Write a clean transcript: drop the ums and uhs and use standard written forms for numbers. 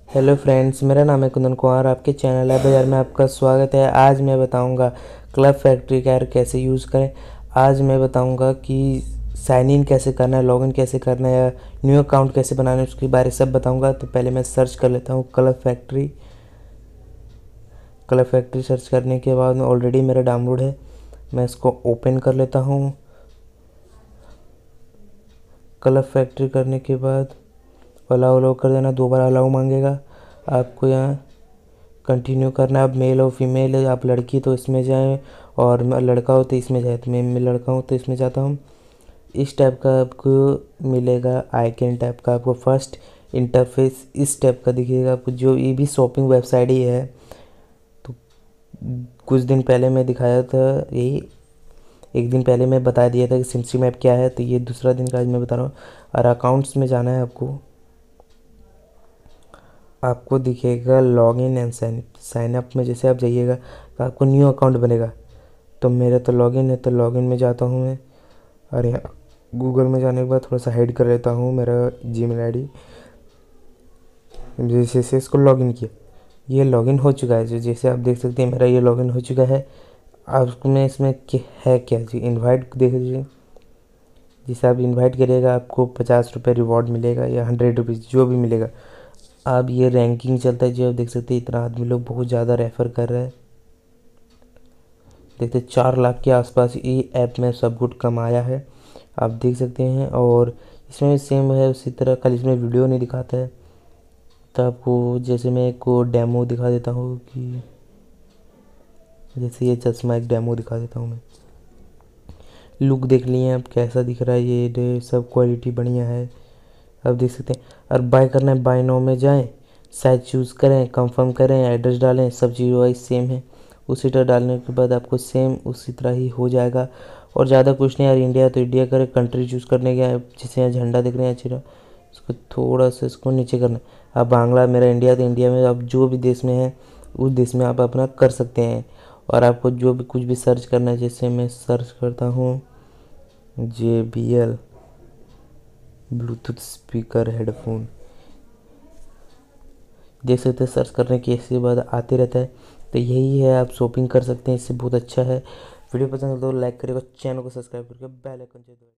Hello friends, मेरा नाम है कुंदन कुमार। आपके चैनल है बाजार में आपका स्वागत है। आज मैं बताऊंगा क्लब फैक्ट्री का कैसे यूज़ करें। आज मैं बताऊंगा कि साइन इन कैसे करना है, लॉगिन कैसे करना है या न्यू अकाउंट कैसे बनाना है, उसके बारे सब बताऊंगा। तो पहले मैं सर्च कर लेता हूँ club factory. Club factory search करने के बाद में ऑलरेडी मेरा डाउनलोड है, मैं इसको ओपन कर लेता हूँ। क्लब फैक्ट्री करने के बाद अलाउ कर देना, 2 बार अलाउ मांगेगा। आपको यहाँ कंटिन्यू करना है। आप मेल और फीमेल है, आप लड़की तो इसमें जाएं और लड़का हो तो इसमें जाए। तो मैं लड़का हूँ तो इसमें जाता हूँ। इस टाइप का आपको मिलेगा, आइकन टाइप का। आपको फर्स्ट इंटरफेस इस टाइप का दिखेगा आपको, जो ये भी शॉपिंग वेबसाइट ही है। तो कुछ दिन पहले मैं दिखाया था, यही एक दिन पहले मैं बता दिया था कि सिमसी मैप क्या है। तो ये दूसरा दिन का आज मैं बता रहा हूँ। और अकाउंट्स में जाना है आपको दिखेगा लॉगिन एंड साइन अप में जैसे आप जाइएगा तो आपको न्यू अकाउंट बनेगा। तो मेरा तो लॉगिन है, तो लॉगिन में जाता हूँ मैं। और यहाँ गूगल में जाने के बाद थोड़ा सा हाइड कर लेता हूँ मेरा जीमेल आईडी। जैसे से इसको लॉगिन किया, ये लॉगिन हो चुका है। जो जैसे आप देख सकते हैं मेरा ये लॉगिन हो चुका है। आपको मैं इसमें है क्या जी, इन्वाइट देख लीजिए। जिसे आप इन्वाइट करिएगा आपको 50 रुपये रिवॉर्ड मिलेगा या 100 रुपीज़ जो भी मिलेगा। अब ये रैंकिंग चलता है, जो आप देख सकते हैं इतना आदमी लोग बहुत ज़्यादा रेफ़र कर रहा है। देखते 4 लाख के आसपास ये ऐप में सब कुछ कमाया है, आप देख सकते हैं। और इसमें भी सेम है उसी तरह, खाली इसमें वीडियो नहीं दिखाता है। तो आपको जैसे मैं एक को डेमो दिखा देता हूँ कि जैसे ये चश्मा एक डेमो दिखा देता हूँ मैं। लुक देख लिए आप कैसा दिख रहा है, ये सब क्वालिटी बढ़िया है, आप देख सकते हैं। और बाय करना है, बाय नाउ में जाएं, साइज चूज़ करें, कंफर्म करें, एड्रेस डालें, सब चीज़ वाइज सेम है। उसी तरह डालने के बाद आपको सेम उसी तरह ही हो जाएगा। और ज़्यादा कुछ नहीं यार, इंडिया तो इंडिया करें, कंट्री चूज़ करने के जैसे यहाँ झंडा दिख रहे हैं अच्छी तरह, इसको थोड़ा सा इसको नीचे करना है। अब बांग्ला, मेरा इंडिया तो इंडिया में, आप जो भी देश में है उस देश में आप अपना कर सकते हैं। और आपको जो भी कुछ भी सर्च करना है, जैसे मैं सर्च करता हूँ JBL ब्लूटूथ स्पीकर हेडफोन, देख सकते हैं सर्च करने के इसके बाद आते रहता है। तो यही है, आप शॉपिंग कर सकते हैं, इससे बहुत अच्छा है। वीडियो पसंद है तो लाइक करेगा, चैनल को सब्सक्राइब करके बेल आइकन दबाएं।